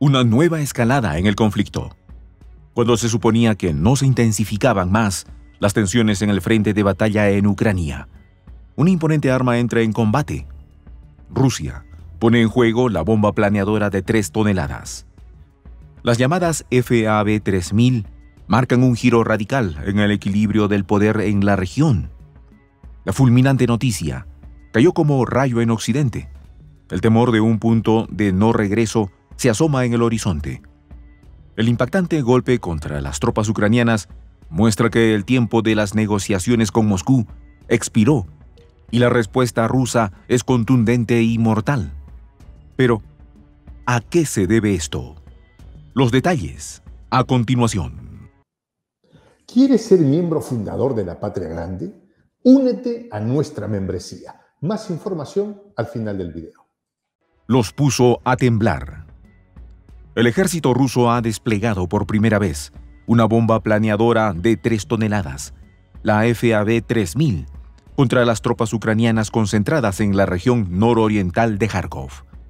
una nueva escalada en el conflicto. Cuando se suponía que no se intensificaban más las tensiones en el frente de batalla en Ucrania, una imponente arma entra en combate. Rusia pone en juego la bomba planeadora de 3 toneladas. Las llamadas FAB-3000 marcan un giro radical en el equilibrio del poder en la región. La fulminante noticia cayó como rayo en Occidente. El temor de un punto de no regreso se asoma en el horizonte. El impactante golpe contra las tropas ucranianas muestra que el tiempo de las negociaciones con Moscú expiró y la respuesta rusa es contundente y mortal. Pero, ¿a qué se debe esto? Los detalles, a continuación. ¿Quieres ser miembro fundador de la Patria Grande? Únete a nuestra membresía. Más información al final del video. Los puso a temblar. El ejército ruso ha desplegado por primera vez una bomba planeadora de 3 toneladas, la FAB-3000, contra las tropas ucranianas concentradas en la región nororiental de Kharkov.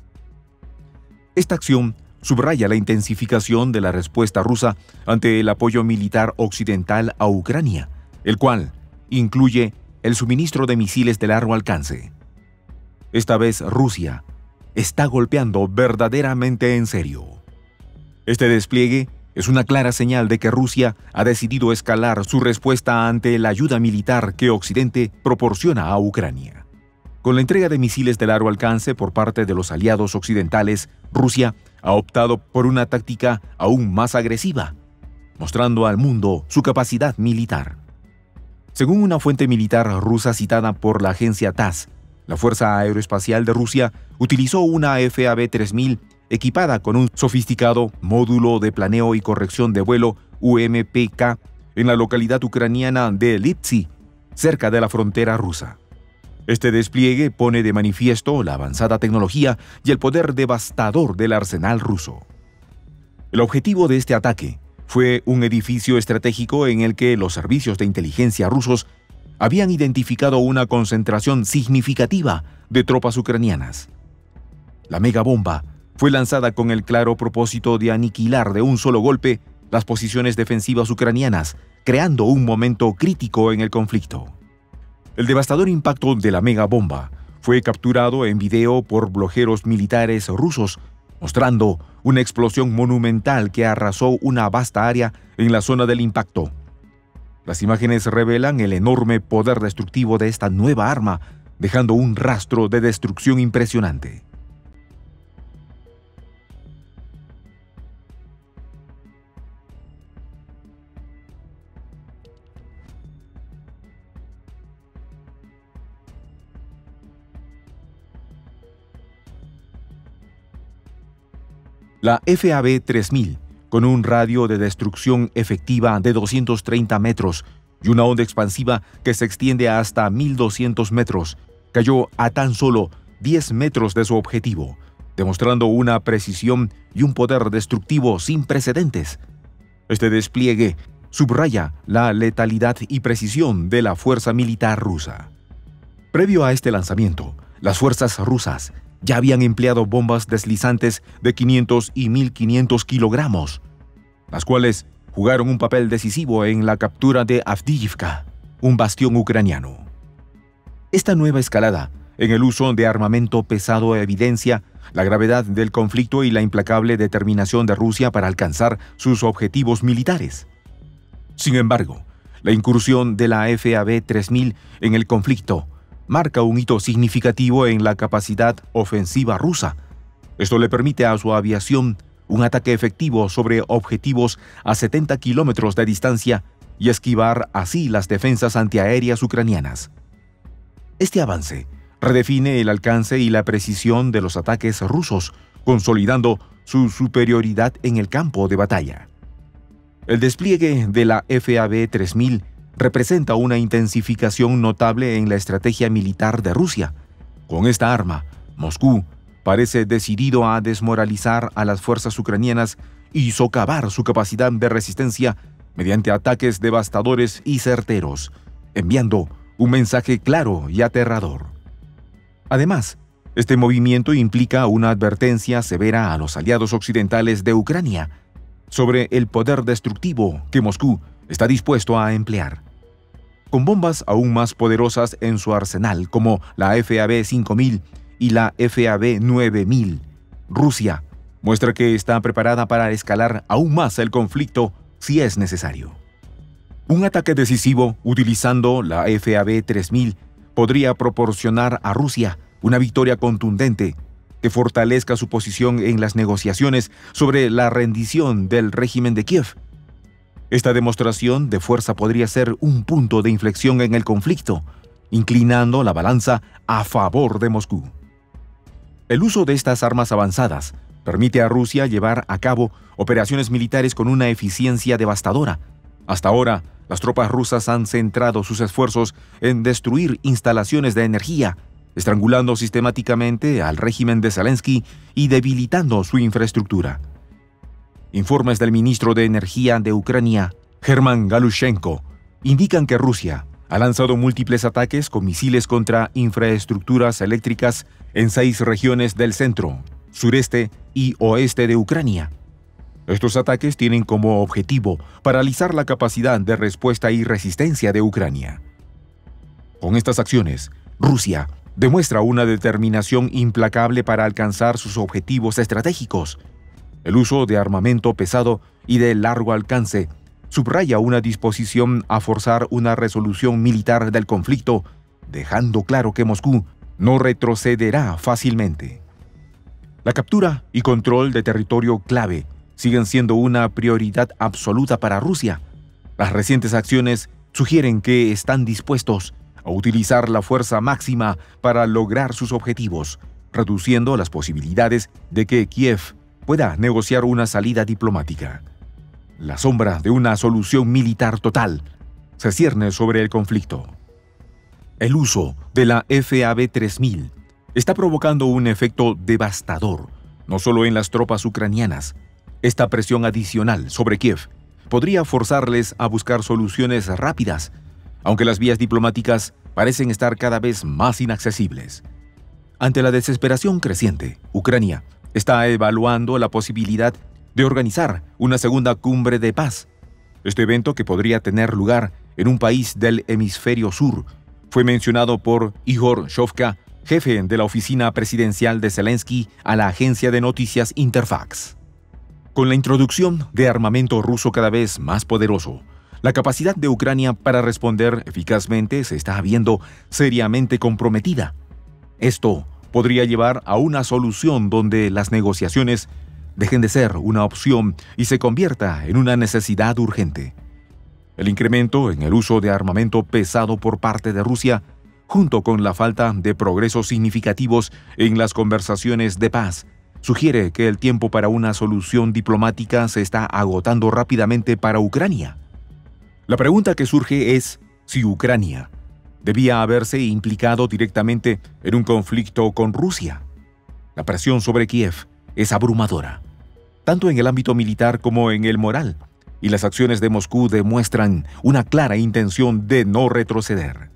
Esta acción subraya la intensificación de la respuesta rusa ante el apoyo militar occidental a Ucrania, el cual incluye el suministro de misiles de largo alcance. Esta vez Rusia está golpeando verdaderamente en serio. Este despliegue es una clara señal de que Rusia ha decidido escalar su respuesta ante la ayuda militar que Occidente proporciona a Ucrania. Con la entrega de misiles de largo alcance por parte de los aliados occidentales, Rusia ha optado por una táctica aún más agresiva, mostrando al mundo su capacidad militar. Según una fuente militar rusa citada por la agencia TASS, la Fuerza Aeroespacial de Rusia utilizó una FAB-3000 equipada con un sofisticado módulo de planeo y corrección de vuelo UMPK en la localidad ucraniana de Lipsy, cerca de la frontera rusa. Este despliegue pone de manifiesto la avanzada tecnología y el poder devastador del arsenal ruso. El objetivo de este ataque fue un edificio estratégico en el que los servicios de inteligencia rusos habían identificado una concentración significativa de tropas ucranianas. La megabomba fue lanzada con el claro propósito de aniquilar de un solo golpe las posiciones defensivas ucranianas, creando un momento crítico en el conflicto. El devastador impacto de la megabomba fue capturado en video por blogueros militares rusos, mostrando una explosión monumental que arrasó una vasta área en la zona del impacto. Las imágenes revelan el enorme poder destructivo de esta nueva arma, dejando un rastro de destrucción impresionante. La FAB-3000, con un radio de destrucción efectiva de 230 metros y una onda expansiva que se extiende hasta 1.200 metros, cayó a tan solo 10 metros de su objetivo, demostrando una precisión y un poder destructivo sin precedentes. Este despliegue subraya la letalidad y precisión de la fuerza militar rusa. Previo a este lanzamiento, las fuerzas rusas ya habían empleado bombas deslizantes de 500 y 1.500 kilogramos, las cuales jugaron un papel decisivo en la captura de Avdiivka, un bastión ucraniano. Esta nueva escalada en el uso de armamento pesado evidencia la gravedad del conflicto y la implacable determinación de Rusia para alcanzar sus objetivos militares. Sin embargo, la incursión de la FAB-3000 en el conflicto marca un hito significativo en la capacidad ofensiva rusa. Esto le permite a su aviación un ataque efectivo sobre objetivos a 70 kilómetros de distancia y esquivar así las defensas antiaéreas ucranianas. Este avance redefine el alcance y la precisión de los ataques rusos, consolidando su superioridad en el campo de batalla. El despliegue de la FAB-3000 representa una intensificación notable en la estrategia militar de Rusia. Con esta arma, Moscú parece decidido a desmoralizar a las fuerzas ucranianas y socavar su capacidad de resistencia mediante ataques devastadores y certeros, enviando un mensaje claro y aterrador. Además, Este movimiento implica una advertencia severa a los aliados occidentales de Ucrania sobre el poder destructivo que Moscú está dispuesto a emplear. Con bombas aún más poderosas en su arsenal, como la FAB-5000 y la FAB-9000, Rusia muestra que está preparada para escalar aún más el conflicto si es necesario. Un ataque decisivo utilizando la FAB-3000 podría proporcionar a Rusia una victoria contundente que fortalezca su posición en las negociaciones sobre la rendición del régimen de Kiev. Esta demostración de fuerza podría ser un punto de inflexión en el conflicto, inclinando la balanza a favor de Moscú. El uso de estas armas avanzadas permite a Rusia llevar a cabo operaciones militares con una eficiencia devastadora. Hasta ahora, las tropas rusas han centrado sus esfuerzos en destruir instalaciones de energía, estrangulando sistemáticamente al régimen de Zelensky y debilitando su infraestructura. Informes del ministro de Energía de Ucrania, German Galushenko, indican que Rusia ha lanzado múltiples ataques con misiles contra infraestructuras eléctricas en 6 regiones del centro, sureste y oeste de Ucrania. Estos ataques tienen como objetivo paralizar la capacidad de respuesta y resistencia de Ucrania. Con estas acciones, Rusia demuestra una determinación implacable para alcanzar sus objetivos estratégicos. El uso de armamento pesado y de largo alcance subraya una disposición a forzar una resolución militar del conflicto, dejando claro que Moscú no retrocederá fácilmente. La captura y control de territorio clave siguen siendo una prioridad absoluta para Rusia. Las recientes acciones sugieren que están dispuestos a utilizar la fuerza máxima para lograr sus objetivos, reduciendo las posibilidades de que Kiev pueda negociar una salida diplomática. La sombra de una solución militar total se cierne sobre el conflicto. El uso de la FAB-3000 está provocando un efecto devastador, no solo en las tropas ucranianas. Esta presión adicional sobre Kiev podría forzarles a buscar soluciones rápidas, aunque las vías diplomáticas parecen estar cada vez más inaccesibles. Ante la desesperación creciente, Ucrania está evaluando la posibilidad de organizar una segunda cumbre de paz. Este evento, que podría tener lugar en un país del hemisferio sur, fue mencionado por Igor Shovka, jefe de la oficina presidencial de Zelensky, a la agencia de noticias Interfax. Con la introducción de armamento ruso cada vez más poderoso, la capacidad de Ucrania para responder eficazmente se está viendo seriamente comprometida. Esto podría llevar a una solución donde las negociaciones dejen de ser una opción y se convierta en una necesidad urgente. El incremento en el uso de armamento pesado por parte de Rusia, junto con la falta de progresos significativos en las conversaciones de paz, sugiere que el tiempo para una solución diplomática se está agotando rápidamente para Ucrania. La pregunta que surge es si Ucrania debía haberse implicado directamente en un conflicto con Rusia. La presión sobre Kiev es abrumadora, tanto en el ámbito militar como en el moral, y las acciones de Moscú demuestran una clara intención de no retroceder.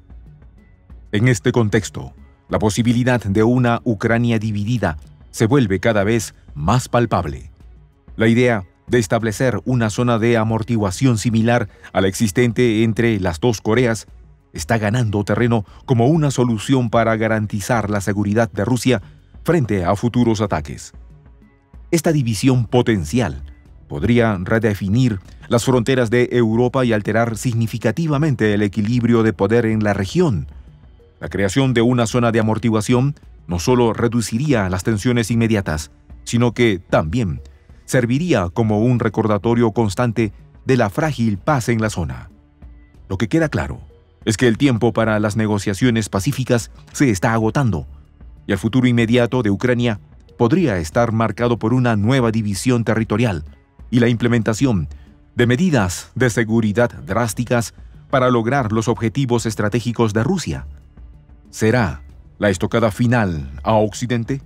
En este contexto, la posibilidad de una Ucrania dividida se vuelve cada vez más palpable. La idea de establecer una zona de amortiguación similar a la existente entre las dos Coreas está ganando terreno como una solución para garantizar la seguridad de Rusia frente a futuros ataques. Esta división potencial podría redefinir las fronteras de Europa y alterar significativamente el equilibrio de poder en la región. La creación de una zona de amortiguación no solo reduciría las tensiones inmediatas, sino que también serviría como un recordatorio constante de la frágil paz en la zona. Lo que queda claro es que el tiempo para las negociaciones pacíficas se está agotando, y el futuro inmediato de Ucrania podría estar marcado por una nueva división territorial y la implementación de medidas de seguridad drásticas para lograr los objetivos estratégicos de Rusia. ¿Será la estocada final a Occidente?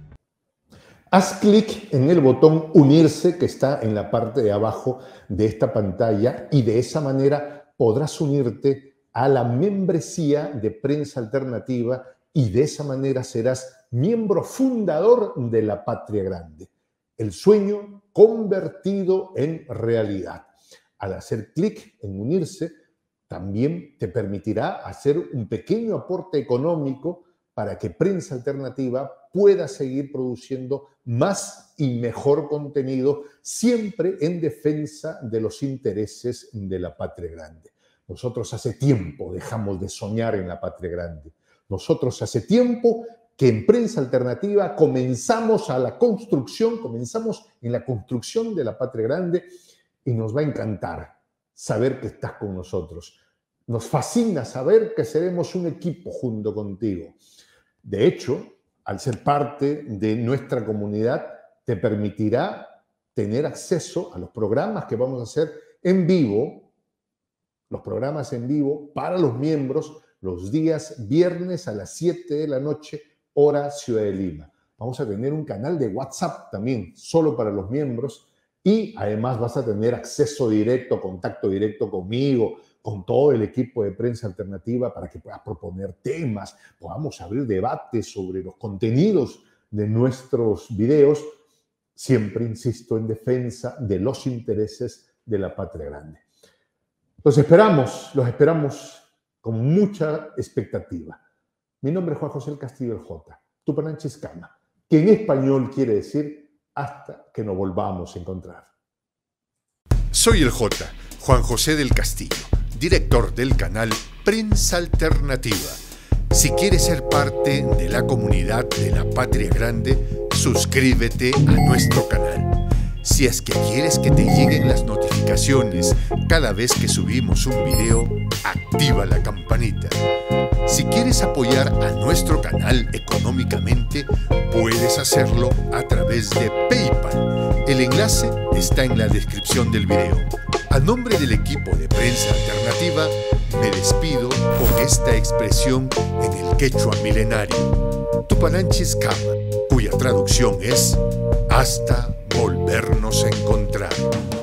Haz clic en el botón unirse que está en la parte de abajo de esta pantalla y de esa manera podrás unirte a la membresía de Prensa Alternativa y de esa manera serás miembro fundador de la Patria Grande. El sueño convertido en realidad. Al hacer clic en unirse, también te permitirá hacer un pequeño aporte económico para que Prensa Alternativa pueda seguir produciendo más y mejor contenido, siempre en defensa de los intereses de la Patria Grande. Nosotros hace tiempo dejamos de soñar en la Patria Grande. Nosotros hace tiempo que en Prensa Alternativa comenzamos en la construcción de la Patria Grande, y nos va a encantar saber que estás con nosotros. Nos fascina saber que seremos un equipo junto contigo. De hecho, al ser parte de nuestra comunidad, te permitirá tener acceso a los programas que vamos a hacer en vivo, los programas en vivo para los miembros, los días viernes a las 7 de la noche, hora Ciudad de Lima. Vamos a tener un canal de WhatsApp también, solo para los miembros, y además vas a tener acceso directo, contacto directo conmigo, con todo el equipo de Prensa Alternativa, para que puedas proponer temas, podamos abrir debates sobre los contenidos de nuestros videos, siempre, insisto, en defensa de los intereses de la Patria Grande. Los esperamos con mucha expectativa. Mi nombre es Juan José del Castillo, el J, Tupananchis-Kama, que en español quiere decir hasta que nos volvamos a encontrar. Soy el J, Juan José del Castillo, director del canal Prensa Alternativa. Si quieres ser parte de la comunidad de la Patria Grande, suscríbete a nuestro canal. Si es que quieres que te lleguen las notificaciones cada vez que subimos un video, activa la campanita. Si quieres apoyar a nuestro canal económicamente, puedes hacerlo a través de PayPal. El enlace está en la descripción del video. A nombre del equipo de Prensa Alternativa, me despido con esta expresión en el quechua milenario, Tupananchis-Kama, cuya traducción es hasta volvernos a encontrar.